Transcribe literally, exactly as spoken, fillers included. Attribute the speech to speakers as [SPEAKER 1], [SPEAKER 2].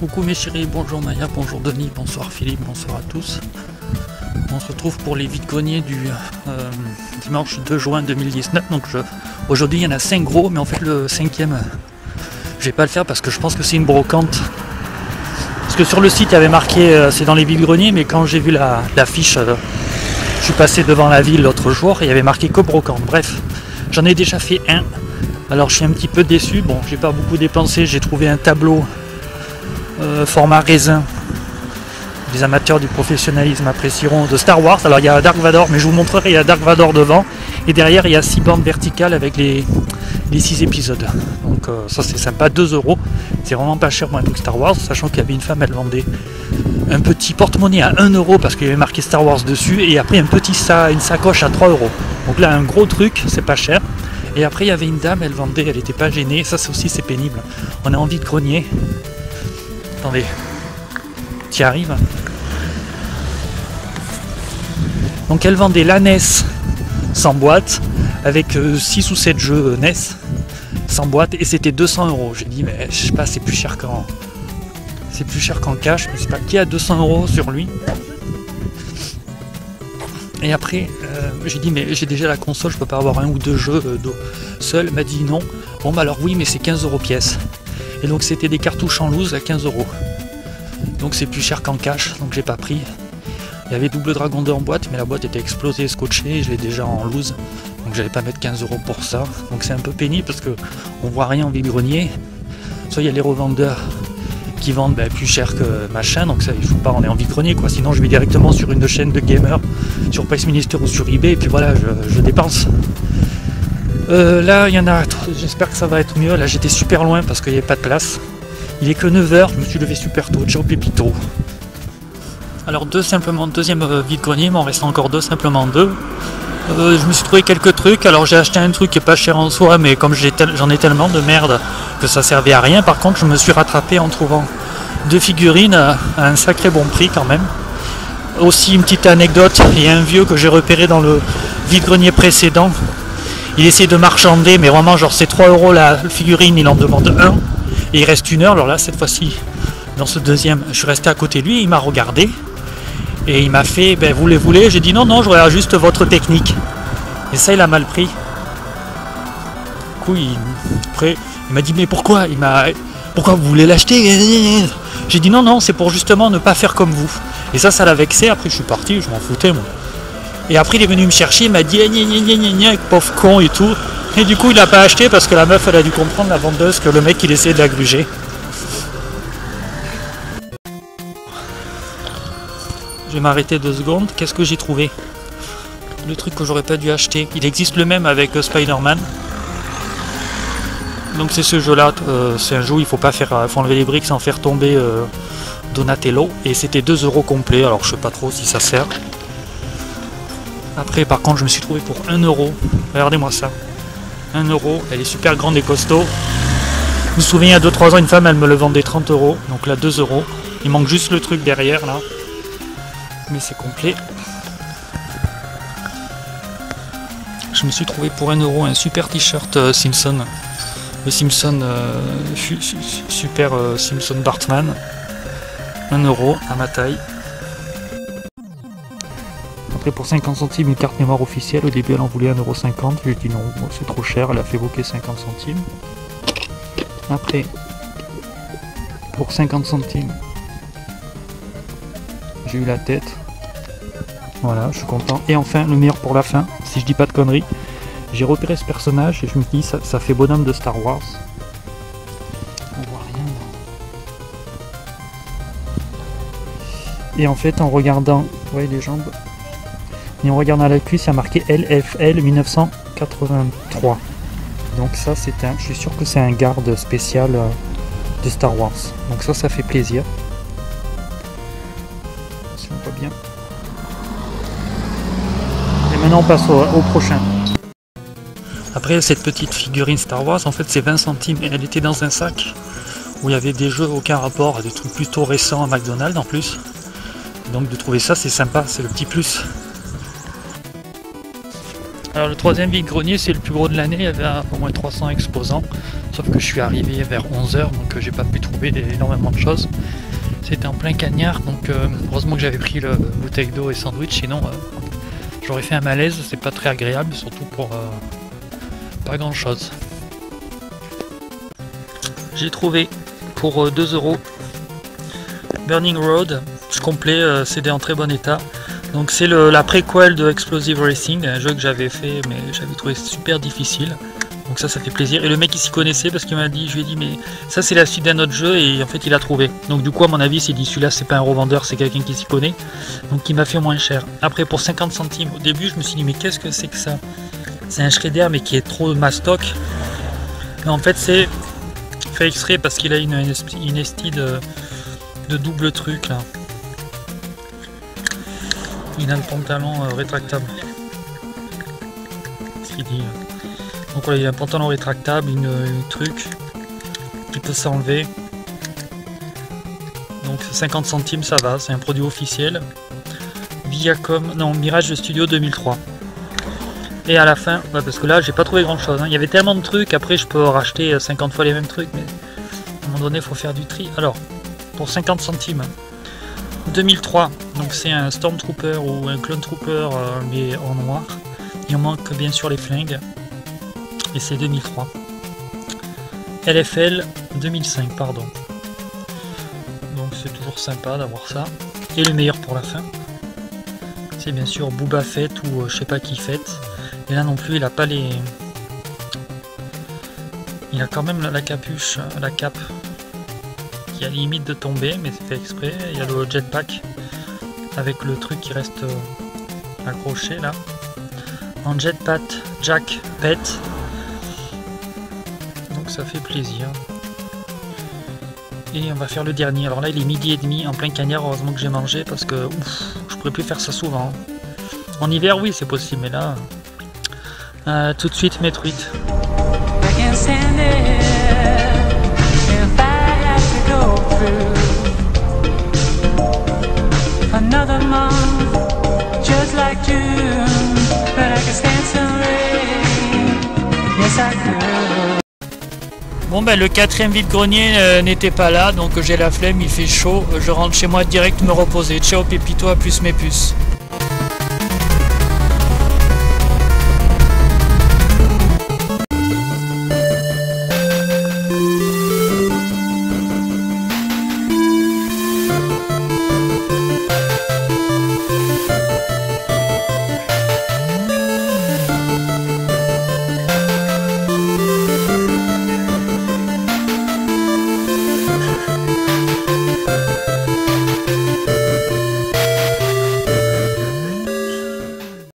[SPEAKER 1] Coucou mes chéris, bonjour Maya, bonjour Denis, bonsoir Philippe, bonsoir à tous. On se retrouve pour les vide-greniers du euh, dimanche deux juin deux mille dix-neuf. Donc je, aujourd'hui il y en a cinq gros, mais en fait le cinquième, je vais pas le faire parce que je pense que c'est une brocante. Parce que sur le site il y avait marqué euh, c'est dans les vide-greniers, mais quand j'ai vu la, l'affiche, euh, je suis passé devant la ville l'autre jour et il y avait marqué que brocante. Bref, j'en ai déjà fait un. Alors je suis un petit peu déçu, bon j'ai pas beaucoup dépensé, j'ai trouvé un tableau euh, format raisin. Les amateurs du professionnalisme apprécieront de Star Wars. Alors il y a Dark Vador, mais je vous montrerai, il y a Dark Vador devant et derrière il y a six bandes verticales avec les, les six épisodes. Donc euh, ça c'est sympa, deux euros, c'est vraiment pas cher pour un truc Star Wars, sachant qu'il y avait une femme, elle vendait un petit porte-monnaie à un euro parce qu'il y avait marqué Star Wars dessus, et après un petit sa, une sacoche à trois euros. Donc là un gros truc, c'est pas cher. Et après il y avait une dame, elle vendait, elle était pas gênée, ça c'est aussi c'est pénible. On a envie de grenier. Attendez, tu y arrives. Donc elle vendait la N E S sans boîte, avec six ou sept jeux N E S sans boîte, et c'était deux cents euros. J'ai dit mais je sais pas, c'est plus cher qu'en c'est plus cher qu'en cash, mais c'est pas qui a deux cents euros sur lui. Et après euh, j'ai dit mais j'ai déjà la console, je peux pas avoir un ou deux jeux euh, seul. Elle m'a dit non. Bon bah alors oui, mais c'est quinze euros pièce. Et donc c'était des cartouches en loose à quinze euros. Donc c'est plus cher qu'en cash, donc j'ai pas pris. Il y avait Double Dragon deux en boîte, mais la boîte était explosée, scotchée, je l'ai déjà en loose, donc j'allais pas mettre quinze euros pour ça. Donc c'est un peu pénible parce que on voit rien en vide-grenier. Soit il y a les revendeurs qui vendent bah, plus cher que machin, donc ça il faut pas, on est en vide-grenier quoi. Sinon je vais directement sur une chaîne de gamers, sur Price Minister ou sur eBay, et puis voilà, je, je dépense. Euh, là il y en a, j'espère que ça va être mieux. Là j'étais super loin parce qu'il n'y avait pas de place. Il est que neuf heures, je me suis levé super tôt, ciao pépito. Alors deux simplement, deuxième euh, vide-grenier, il m'en reste encore deux, simplement deux. Euh, je me suis trouvé quelques trucs, alors j'ai acheté un truc qui est pas cher en soi, mais comme j'en ai tellement de merde que ça servait à rien. Par contre je me suis rattrapé en trouvant deux figurines à, à un sacré bon prix quand même. Aussi une petite anecdote, il y a un vieux que j'ai repéré dans le vide-grenier précédent. Il essaie de marchander, mais vraiment genre c'est trois euros la figurine, il en demande un. Et il reste une heure, alors là cette fois-ci, dans ce deuxième, je suis resté à côté de lui, il m'a regardé. Et il m'a fait, ben vous les voulez? J'ai dit non, non, je regarde juste votre technique. Et ça, il a mal pris. Du coup, il, après, il m'a dit, mais pourquoi? Il m'a, pourquoi vous voulez l'acheter? J'ai dit non, non, c'est pour justement ne pas faire comme vous. Et ça, ça l'a vexé. Après, je suis parti, je m'en foutais, moi. Et après, il est venu me chercher, il m'a dit, gna gna gna gna gna, pauvre con et tout. Et du coup, il n'a pas acheté parce que la meuf, elle a dû comprendre, la vendeuse, que le mec, il essayait de la gruger. Je vais m'arrêter deux secondes. Qu'est-ce que j'ai trouvé? Le truc que j'aurais pas dû acheter. Il existe le même avec euh, Spider-Man. Donc c'est ce jeu-là. Euh, c'est un jeu où il faut pas faire, euh, faut enlever les briques sans faire tomber euh, Donatello. Et c'était deux euros complet. Alors je sais pas trop si ça sert. Après par contre je me suis trouvé pour un euro. Regardez-moi ça. un euro. Elle est super grande et costaud. Je me souviens il y a deux trois ans une femme elle me le vendait trente euros. Donc là deux euros. Il manque juste le truc derrière là. Mais c'est complet. Je me suis trouvé pour un euro un super t-shirt euh, Simpson. Le Simpson euh, super euh, Simpson Bartman. un euro à ma taille. Après pour cinquante centimes une carte mémoire officielle. Au début elle en voulait un euro cinquante. J'ai dit non, bon, c'est trop cher. Elle a fait bloquer cinquante centimes. Après pour cinquante centimes j'ai eu la tête. Voilà, je suis content. Et enfin, le meilleur pour la fin, si je dis pas de conneries, j'ai repéré ce personnage et je me dis ça, ça fait bonhomme de Star Wars. On voit rien. Et en fait, en regardant, vous voyez les jambes, et en regardant la cuisse, il y a marqué L F L mille neuf cent quatre-vingt-trois. Donc ça, c'est un, je suis sûr que c'est un garde spécial de Star Wars. Donc ça, ça fait plaisir. Si on voit bien. Maintenant on passe au, au prochain. Après cette petite figurine Star Wars, en fait c'est vingt centimes et elle était dans un sac où il y avait des jeux aucun rapport, des trucs plutôt récents à McDonald's en plus. Donc de trouver ça c'est sympa, c'est le petit plus. Alors le troisième vide-grenier c'est le plus gros de l'année, il y avait au moins trois cents exposants. Sauf que je suis arrivé vers onze heures, donc euh, j'ai pas pu trouver énormément de choses. C'était en plein cagnard, donc euh, heureusement que j'avais pris le bouteille d'eau et sandwich, sinon euh, j'aurais fait un malaise, c'est pas très agréable, surtout pour euh, pas grand chose. J'ai trouvé pour euh, deux euros Burning Road, complet, euh, C D en très bon état. Donc c'est la préquel de Explosive Racing, un jeu que j'avais fait mais j'avais trouvé super difficile. Donc ça, ça fait plaisir. Et le mec il s'y connaissait parce qu'il m'a dit, je lui ai dit mais ça c'est la suite d'un autre jeu et en fait il a trouvé. Donc du coup à mon avis il s'est dit celui-là c'est pas un revendeur, c'est quelqu'un qui s'y connaît. Donc il m'a fait moins cher. Après pour cinquante centimes, au début je me suis dit mais qu'est-ce que c'est que ça? C'est un shredder mais qui est trop mastoc. Mais en fait c'est fait exprès parce qu'il a une, une esti de, de double truc là. Il a le pantalon euh, rétractable. Qu'est-ce qu'il dit? Donc voilà, il a un pantalon rétractable, une, une truc qui peut s'enlever. Donc cinquante centimes, ça va, c'est un produit officiel. Viacom, non, Mirage Studio deux mille trois. Et à la fin, bah parce que là j'ai pas trouvé grand chose. Hein. Il y avait tellement de trucs, après je peux racheter cinquante fois les mêmes trucs, mais à un moment donné il faut faire du tri. Alors, pour cinquante centimes, deux mille trois, donc c'est un Stormtrooper ou un Clone Trooper euh, mais en noir. Il en manque bien sûr les flingues. Et c'est deux mille trois. L F L deux mille cinq, pardon. Donc c'est toujours sympa d'avoir ça. Et le meilleur pour la fin, c'est bien sûr Boba Fett ou euh, je sais pas qui Fett. Et là non plus il a pas les... Il a quand même la capuche, la cape qui a limite de tomber, mais c'est fait exprès. Il y a le jetpack avec le truc qui reste euh, accroché là. En jetpack, Jack Pet. Donc ça fait plaisir. Et on va faire le dernier. Alors là il est midi et demi en plein cagnard. Heureusement que j'ai mangé parce que ouf, je pourrais plus faire ça souvent. En hiver oui c'est possible, mais là euh, tout de suite Metroid. Bon ben le quatrième vide-grenier euh, n'était pas là, donc j'ai la flemme, il fait chaud, je rentre chez moi direct me reposer. Ciao Pépito, à plus mes puces.